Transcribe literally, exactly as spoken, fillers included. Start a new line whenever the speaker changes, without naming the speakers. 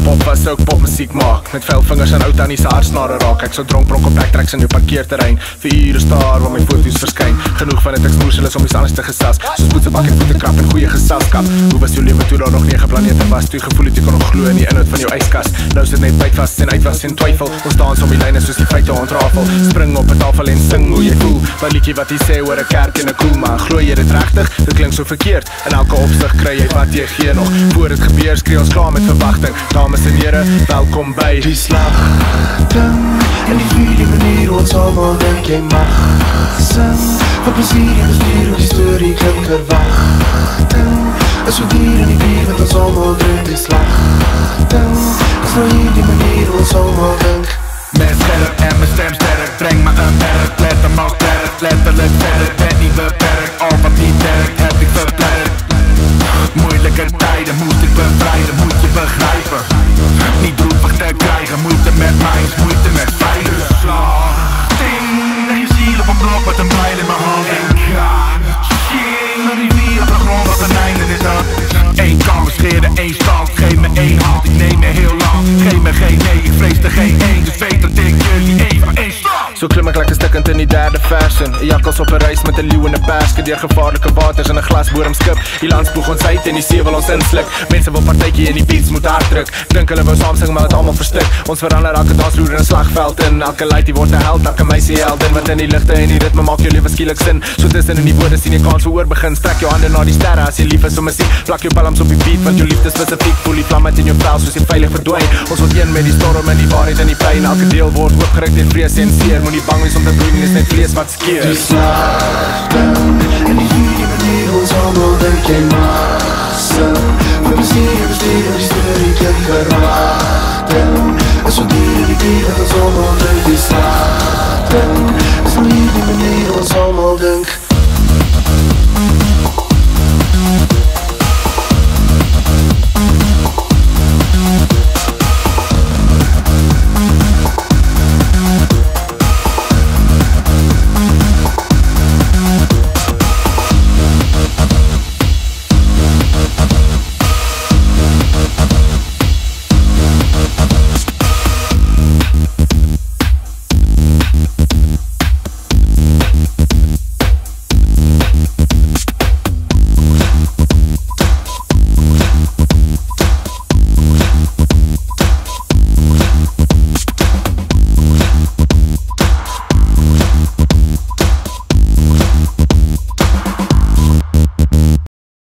Pop was ook popmuziek maak, met veel vingers en oud aan die haarsnare raak. Ek so dronk bronk op backtracks in jou parkeerterrein. Vir ure staar waar my foto's verskyn. Genoeg van het exposure is om iets anders te gesas. Soos poetsebak en voetekrap en goeie geselskap. Hoe was jou leven toe daar nog nege planete was? Toe gevoel het jy kon nog glo in die inhoud van jou yskas. Nou sit net tyd vast en uitwas en twyfel. Ons staan som die lyne soos die feite ontrafel. Spring op 'n tafel en sing hoe jy voel. Wat liedjie wat jy sê oor 'n kerk en 'n koel. Maar glo jy dit regtig? Dit klink so verkeerd. In elke opsig kry jy wat jy gee nog. Voor dit gebeur skree ons klaar met verwagting. Dames en here, welkom by
die slagting. En die vierde manier ons allemaal denk jy mag sing. Van plezier en bestuur hoe die story klink verwachting. Is so dier in die bier wat ons allemaal drink. Die slagting is nou hier die manier ons allemaal denk.
Mijn scherp en mijn stem sterk, breng me een berg. Let hem al sterk, letterlijk verder. Ben niet beperkt, al wat niet werkt heb ik verpletterd. Moeilijke tijden moest ik bevrijden, moet je begrijpen. Niet droevig te krijgen, moeite met mij is moeite met veilig. Slagting, leg je ziel op een blok met een bijl in mijn hand. En ga, shing, een rivier op de grond wat een einde is aan. Eén kant scheerde, één stand, geef me één hand, ik neem me heel lang. Geef me geen nee, ik vrees er geen één, dus weet dat ik jullie één van één slag.
So klim ek lekker stikkend in die derde versin. Een jakkals op een reis met een leeuw en een perske. Deur gevaarlike waters en een glasboorem skip. Die land spoeg ons uit en die see wil ons inslik. Mense wil partytjie in die beats moet hardruk. Dink hulle wou saam sing maar het allemaal verstik. Ons verander elke dansvloer in een slagveld in. Elke light die word een held, elke meisie heldin. Want in die lichte en die ritme maak jou leven skielik sin. So tussen in die woorde sien jy kans voor oor begin. Strek jou hande na die sterre as jy lief is om muziek. Plak jou palms op die beat, want jou liefde specifiek. Voel die vlam uit in jou vel soos jy veilig verdwijn. Ons word een met die storm en die waarheid en die pijn. Elke deel word oopgerukt en vrees en seer. Moet nie bang wees om te bloeien, is net vlees wat skeer.
Die slagting en die vierde manier ons allemaal denk jy mag sing. Vir plezier en bestuur en die story klink verwachting. Is so dier in die bier wat ons allemaal drink. Die slagting is nou hier die manier ons allemaal